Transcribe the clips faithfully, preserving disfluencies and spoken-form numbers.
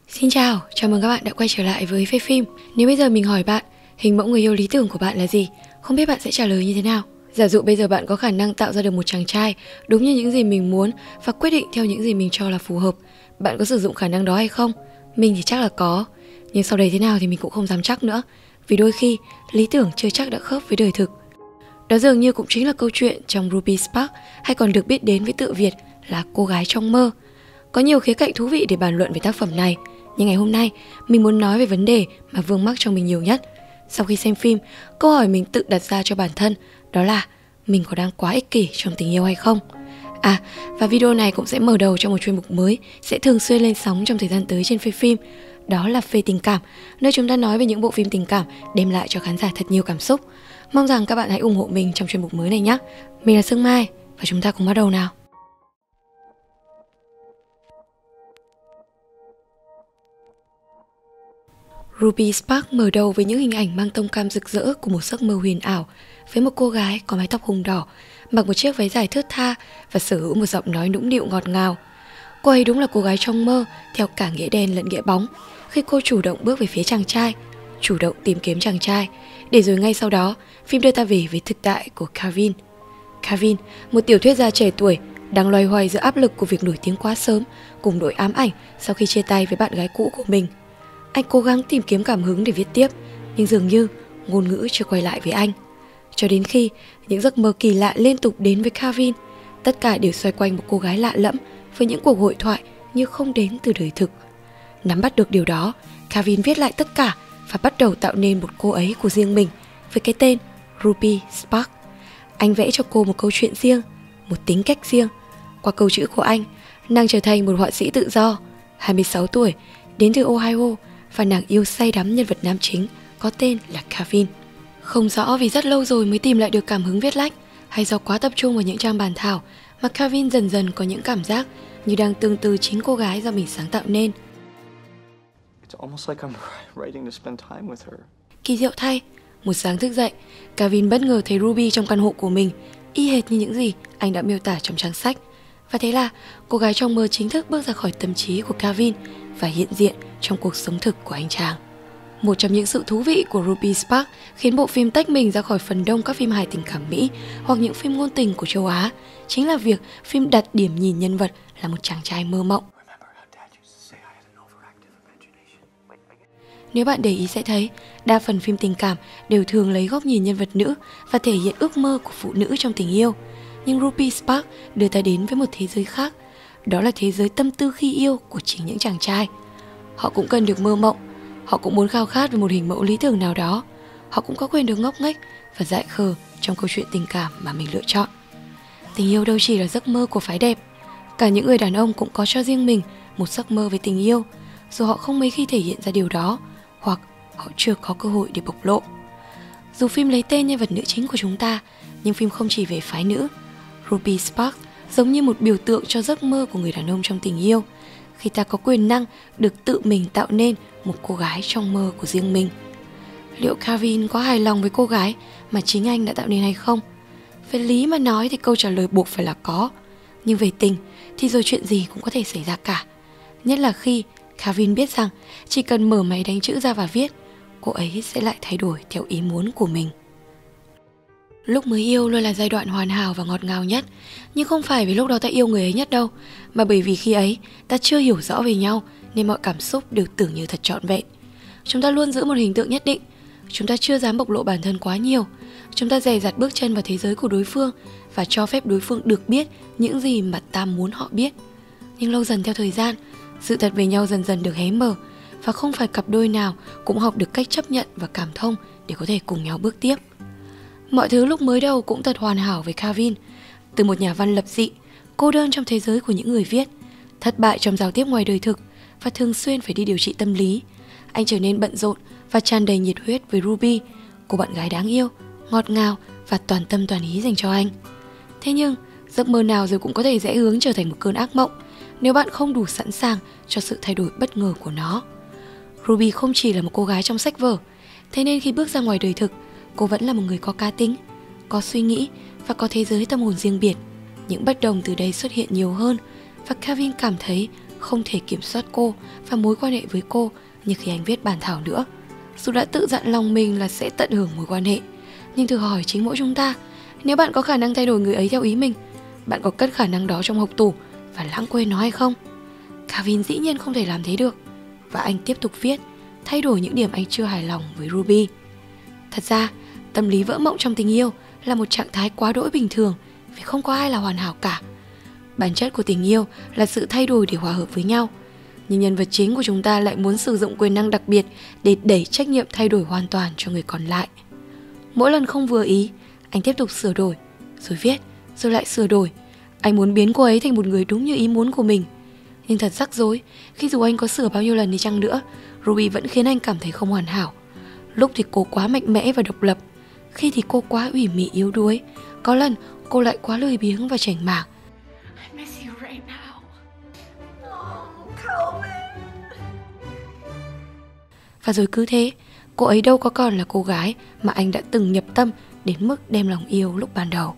Xin chào, chào mừng các bạn đã quay trở lại với Phê Phim. Nếu bây giờ mình hỏi bạn, hình mẫu người yêu lý tưởng của bạn là gì? Không biết bạn sẽ trả lời như thế nào? Giả dụ bây giờ bạn có khả năng tạo ra được một chàng trai đúng như những gì mình muốn và quyết định theo những gì mình cho là phù hợp, bạn có sử dụng khả năng đó hay không? Mình thì chắc là có, nhưng sau đấy thế nào thì mình cũng không dám chắc nữa, vì đôi khi lý tưởng chưa chắc đã khớp với đời thực. Đó dường như cũng chính là câu chuyện trong Ruby Spark, hay còn được biết đến với tựa Việt là Cô gái trong mơ. Có nhiều khía cạnh thú vị để bàn luận về tác phẩm này, nhưng ngày hôm nay mình muốn nói về vấn đề mà vương mắc trong mình nhiều nhất. Sau khi xem phim, câu hỏi mình tự đặt ra cho bản thân đó là mình có đang quá ích kỷ trong tình yêu hay không? À, và video này cũng sẽ mở đầu cho một chuyên mục mới sẽ thường xuyên lên sóng trong thời gian tới trên Phê Phim. Đó là Phê Tình Cảm, nơi chúng ta nói về những bộ phim tình cảm đem lại cho khán giả thật nhiều cảm xúc. Mong rằng các bạn hãy ủng hộ mình trong chuyên mục mới này nhé. Mình là Sương Mai và chúng ta cùng bắt đầu nào. Ruby Spark mở đầu với những hình ảnh mang tông cam rực rỡ của một giấc mơ huyền ảo, với một cô gái có mái tóc hồng đỏ, mặc một chiếc váy dài thướt tha và sở hữu một giọng nói nũng nịu ngọt ngào. Cô ấy đúng là cô gái trong mơ theo cả nghĩa đen lẫn nghĩa bóng, khi cô chủ động bước về phía chàng trai, chủ động tìm kiếm chàng trai, để rồi ngay sau đó phim đưa ta về với thực tại của Kevin. Kevin, một tiểu thuyết gia trẻ tuổi đang loay hoay giữa áp lực của việc nổi tiếng quá sớm cùng nỗi ám ảnh sau khi chia tay với bạn gái cũ của mình. Anh cố gắng tìm kiếm cảm hứng để viết tiếp, nhưng dường như ngôn ngữ chưa quay lại với anh. Cho đến khi những giấc mơ kỳ lạ liên tục đến với Kevin, tất cả đều xoay quanh một cô gái lạ lẫm với những cuộc hội thoại như không đến từ đời thực. Nắm bắt được điều đó, Kevin viết lại tất cả và bắt đầu tạo nên một cô ấy của riêng mình với cái tên Ruby Spark. Anh vẽ cho cô một câu chuyện riêng, một tính cách riêng. Qua câu chữ của anh, nàng trở thành một họa sĩ tự do, hai mươi sáu tuổi, đến từ Ohio, và nàng yêu say đắm nhân vật nam chính có tên là Kevin. Không rõ vì rất lâu rồi mới tìm lại được cảm hứng viết lách, hay do quá tập trung vào những trang bàn thảo mà Kevin dần dần có những cảm giác như đang tương tư chính cô gái do mình sáng tạo nên. Kỳ diệu thay, một sáng thức dậy, Kevin bất ngờ thấy Ruby trong căn hộ của mình, y hệt như những gì anh đã miêu tả trong trang sách. Và thế là cô gái trong mơ chính thức bước ra khỏi tâm trí của Kevin và hiện diện trong cuộc sống thực của anh chàng. Một trong những sự thú vị của Ruby Spark khiến bộ phim tách mình ra khỏi phần đông các phim hài tình cảm Mỹ hoặc những phim ngôn tình của châu Á chính là việc phim đặt điểm nhìn nhân vật là một chàng trai mơ mộng. Nếu bạn để ý sẽ thấy, đa phần phim tình cảm đều thường lấy góc nhìn nhân vật nữ và thể hiện ước mơ của phụ nữ trong tình yêu. Nhưng Ruby Spark đưa ta đến với một thế giới khác, đó là thế giới tâm tư khi yêu của chính những chàng trai. Họ cũng cần được mơ mộng, họ cũng muốn khao khát về một hình mẫu lý tưởng nào đó, họ cũng có quyền được ngốc nghếch và dại khờ trong câu chuyện tình cảm mà mình lựa chọn. Tình yêu đâu chỉ là giấc mơ của phái đẹp, cả những người đàn ông cũng có cho riêng mình một giấc mơ về tình yêu, dù họ không mấy khi thể hiện ra điều đó, hoặc họ chưa có cơ hội để bộc lộ. Dù phim lấy tên nhân vật nữ chính của chúng ta, nhưng phim không chỉ về phái nữ. Ruby Spark giống như một biểu tượng cho giấc mơ của người đàn ông trong tình yêu, khi ta có quyền năng được tự mình tạo nên một cô gái trong mơ của riêng mình. Liệu Kevin có hài lòng với cô gái mà chính anh đã tạo nên hay không? Về lý mà nói thì câu trả lời buộc phải là có, nhưng về tình thì rồi chuyện gì cũng có thể xảy ra cả. Nhất là khi Kevin biết rằng chỉ cần mở máy đánh chữ ra và viết, cô ấy sẽ lại thay đổi theo ý muốn của mình. Lúc mới yêu luôn là giai đoạn hoàn hảo và ngọt ngào nhất, nhưng không phải vì lúc đó ta yêu người ấy nhất đâu, mà bởi vì khi ấy ta chưa hiểu rõ về nhau nên mọi cảm xúc đều tưởng như thật trọn vẹn. Chúng ta luôn giữ một hình tượng nhất định, chúng ta chưa dám bộc lộ bản thân quá nhiều, chúng ta dè dặt bước chân vào thế giới của đối phương và cho phép đối phương được biết những gì mà ta muốn họ biết. Nhưng lâu dần theo thời gian, sự thật về nhau dần dần được hé mở, và không phải cặp đôi nào cũng học được cách chấp nhận và cảm thông để có thể cùng nhau bước tiếp. Mọi thứ lúc mới đầu cũng thật hoàn hảo với Kevin. Từ một nhà văn lập dị, cô đơn trong thế giới của những người viết, thất bại trong giao tiếp ngoài đời thực và thường xuyên phải đi điều trị tâm lý, anh trở nên bận rộn và tràn đầy nhiệt huyết với Ruby, cô bạn gái đáng yêu, ngọt ngào và toàn tâm toàn ý dành cho anh. Thế nhưng, giấc mơ nào rồi cũng có thể rẽ hướng trở thành một cơn ác mộng nếu bạn không đủ sẵn sàng cho sự thay đổi bất ngờ của nó. Ruby không chỉ là một cô gái trong sách vở, thế nên khi bước ra ngoài đời thực, cô vẫn là một người có cá tính, có suy nghĩ và có thế giới tâm hồn riêng biệt. Những bất đồng từ đây xuất hiện nhiều hơn, và Kevin cảm thấy không thể kiểm soát cô và mối quan hệ với cô như khi anh viết bản thảo nữa. Dù đã tự dặn lòng mình là sẽ tận hưởng mối quan hệ, nhưng thử hỏi chính mỗi chúng ta, nếu bạn có khả năng thay đổi người ấy theo ý mình, bạn có cất khả năng đó trong hộc tủ và lãng quên nó hay không? Kevin dĩ nhiên không thể làm thế được, và anh tiếp tục viết, thay đổi những điểm anh chưa hài lòng với Ruby. Thật ra, tâm lý vỡ mộng trong tình yêu là một trạng thái quá đỗi bình thường, vì không có ai là hoàn hảo cả. Bản chất của tình yêu là sự thay đổi để hòa hợp với nhau, nhưng nhân vật chính của chúng ta lại muốn sử dụng quyền năng đặc biệt để đẩy trách nhiệm thay đổi hoàn toàn cho người còn lại. Mỗi lần không vừa ý, anh tiếp tục sửa đổi, rồi viết, rồi lại sửa đổi. Anh muốn biến cô ấy thành một người đúng như ý muốn của mình. Nhưng thật rắc rối, khi dù anh có sửa bao nhiêu lần đi chăng nữa, Ruby vẫn khiến anh cảm thấy không hoàn hảo. Lúc thì cô quá mạnh mẽ và độc lập, khi thì cô quá ủy mị yếu đuối, có lần cô lại quá lười biếng và chảnh mảng. Và rồi cứ thế, cô ấy đâu có còn là cô gái mà anh đã từng nhập tâm đến mức đem lòng yêu lúc ban đầu.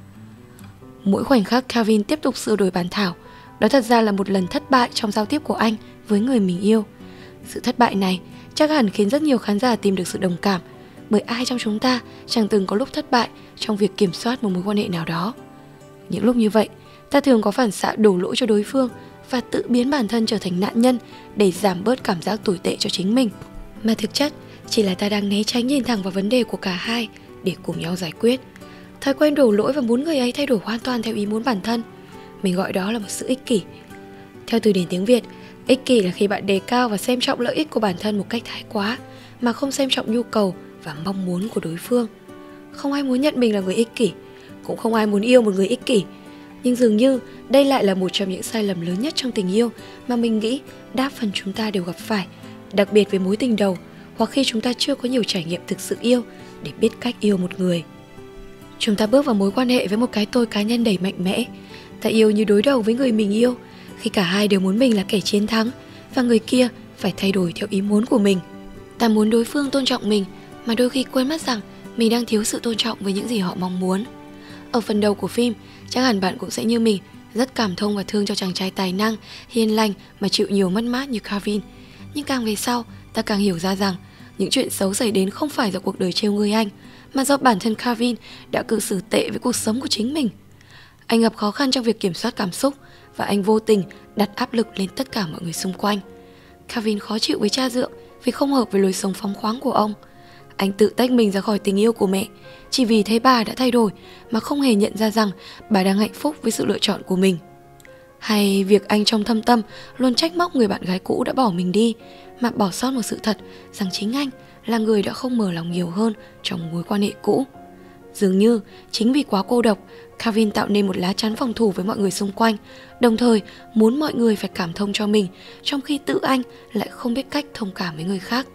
Mỗi khoảnh khắc Kevin tiếp tục sửa đổi bản thảo, đó thật ra là một lần thất bại trong giao tiếp của anh với người mình yêu. Sự thất bại này chắc hẳn khiến rất nhiều khán giả tìm được sự đồng cảm, bởi ai trong chúng ta chẳng từng có lúc thất bại trong việc kiểm soát một mối quan hệ nào đó. Những lúc như vậy, ta thường có phản xạ đổ lỗi cho đối phương và tự biến bản thân trở thành nạn nhân để giảm bớt cảm giác tồi tệ cho chính mình. Mà thực chất chỉ là ta đang né tránh nhìn thẳng vào vấn đề của cả hai để cùng nhau giải quyết. Thói quen đổ lỗi và muốn người ấy thay đổi hoàn toàn theo ý muốn bản thân, mình gọi đó là một sự ích kỷ. Theo từ điển tiếng Việt, ích kỷ là khi bạn đề cao và xem trọng lợi ích của bản thân một cách thái quá, mà không xem trọng nhu cầu và mong muốn của đối phương. Không ai muốn nhận mình là người ích kỷ, cũng không ai muốn yêu một người ích kỷ. Nhưng dường như đây lại là một trong những sai lầm lớn nhất trong tình yêu mà mình nghĩ đa phần chúng ta đều gặp phải, đặc biệt với mối tình đầu hoặc khi chúng ta chưa có nhiều trải nghiệm thực sự yêu để biết cách yêu một người. Chúng ta bước vào mối quan hệ với một cái tôi cá nhân đầy mạnh mẽ. Ta yêu như đối đầu với người mình yêu, khi cả hai đều muốn mình là kẻ chiến thắng và người kia phải thay đổi theo ý muốn của mình. Ta muốn đối phương tôn trọng mình, mà đôi khi quên mất rằng mình đang thiếu sự tôn trọng với những gì họ mong muốn. Ở phần đầu của phim, chắc hẳn bạn cũng sẽ như mình, rất cảm thông và thương cho chàng trai tài năng, hiền lành mà chịu nhiều mất mát như Kevin. Nhưng càng về sau, ta càng hiểu ra rằng những chuyện xấu xảy đến không phải do cuộc đời trêu ngươi anh, mà do bản thân Kevin đã cư xử tệ với cuộc sống của chính mình. Anh gặp khó khăn trong việc kiểm soát cảm xúc, và anh vô tình đặt áp lực lên tất cả mọi người xung quanh. Kevin khó chịu với cha dượng vì không hợp với lối sống phóng khoáng của ông. Anh tự tách mình ra khỏi tình yêu của mẹ, chỉ vì thấy bà đã thay đổi mà không hề nhận ra rằng bà đang hạnh phúc với sự lựa chọn của mình. Hay việc anh trong thâm tâm luôn trách móc người bạn gái cũ đã bỏ mình đi, mà bỏ sót một sự thật rằng chính anh là người đã không mở lòng nhiều hơn trong mối quan hệ cũ. Dường như chính vì quá cô độc, Kevin tạo nên một lá chắn phòng thủ với mọi người xung quanh, đồng thời muốn mọi người phải cảm thông cho mình, trong khi tự anh lại không biết cách thông cảm với người khác.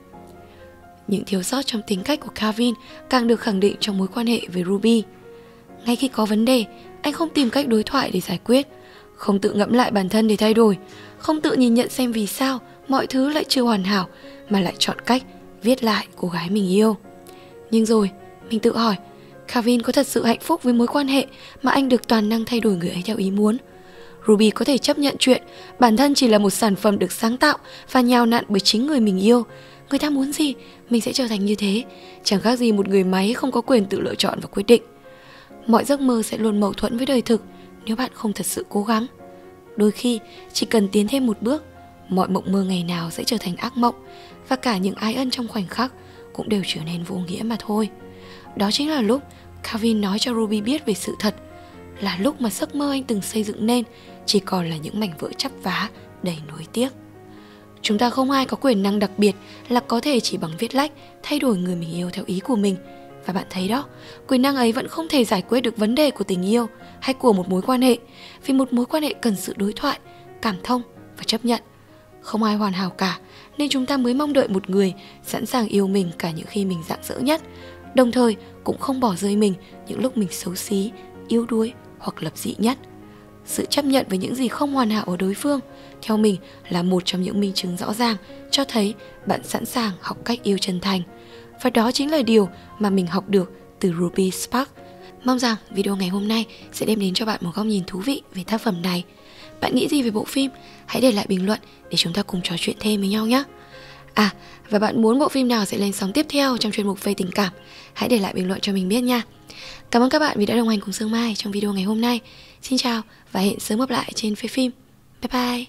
Những thiếu sót trong tính cách của Kevin càng được khẳng định trong mối quan hệ với Ruby. Ngay khi có vấn đề, anh không tìm cách đối thoại để giải quyết, không tự ngẫm lại bản thân để thay đổi, không tự nhìn nhận xem vì sao mọi thứ lại chưa hoàn hảo, mà lại chọn cách viết lại cô gái mình yêu. Nhưng rồi, mình tự hỏi, Kevin có thật sự hạnh phúc với mối quan hệ mà anh được toàn năng thay đổi người ấy theo ý muốn? Ruby có thể chấp nhận chuyện bản thân chỉ là một sản phẩm được sáng tạo và nhào nặn bởi chính người mình yêu. Người ta muốn gì, mình sẽ trở thành như thế, chẳng khác gì một người máy không có quyền tự lựa chọn và quyết định. Mọi giấc mơ sẽ luôn mâu thuẫn với đời thực nếu bạn không thật sự cố gắng. Đôi khi, chỉ cần tiến thêm một bước, mọi mộng mơ ngày nào sẽ trở thành ác mộng, và cả những ái ân trong khoảnh khắc cũng đều trở nên vô nghĩa mà thôi. Đó chính là lúc Kevin nói cho Ruby biết về sự thật, là lúc mà giấc mơ anh từng xây dựng nên chỉ còn là những mảnh vỡ chắp vá đầy nuối tiếc. Chúng ta không ai có quyền năng đặc biệt là có thể chỉ bằng viết lách thay đổi người mình yêu theo ý của mình. Và bạn thấy đó, quyền năng ấy vẫn không thể giải quyết được vấn đề của tình yêu hay của một mối quan hệ, vì một mối quan hệ cần sự đối thoại, cảm thông và chấp nhận. Không ai hoàn hảo cả, nên chúng ta mới mong đợi một người sẵn sàng yêu mình cả những khi mình rạng rỡ nhất, đồng thời cũng không bỏ rơi mình những lúc mình xấu xí, yếu đuối hoặc lập dị nhất. Sự chấp nhận với những gì không hoàn hảo ở đối phương, theo mình, là một trong những minh chứng rõ ràng cho thấy bạn sẵn sàng học cách yêu chân thành. Và đó chính là điều mà mình học được từ Ruby Sparks. Mong rằng video ngày hôm nay sẽ đem đến cho bạn một góc nhìn thú vị về tác phẩm này. Bạn nghĩ gì về bộ phim? Hãy để lại bình luận để chúng ta cùng trò chuyện thêm với nhau nhé. À, và bạn muốn bộ phim nào sẽ lên sóng tiếp theo trong chuyên mục Phê Tình Cảm? Hãy để lại bình luận cho mình biết nha. Cảm ơn các bạn vì đã đồng hành cùng Sương Mai trong video ngày hôm nay. Xin chào và hẹn sớm gặp lại trên Phê Phim. Bye bye.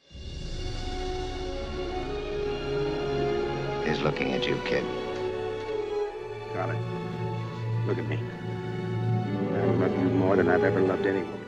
He's looking at you, kid. Charlie, look at me. I love you more than I've ever loved anyone.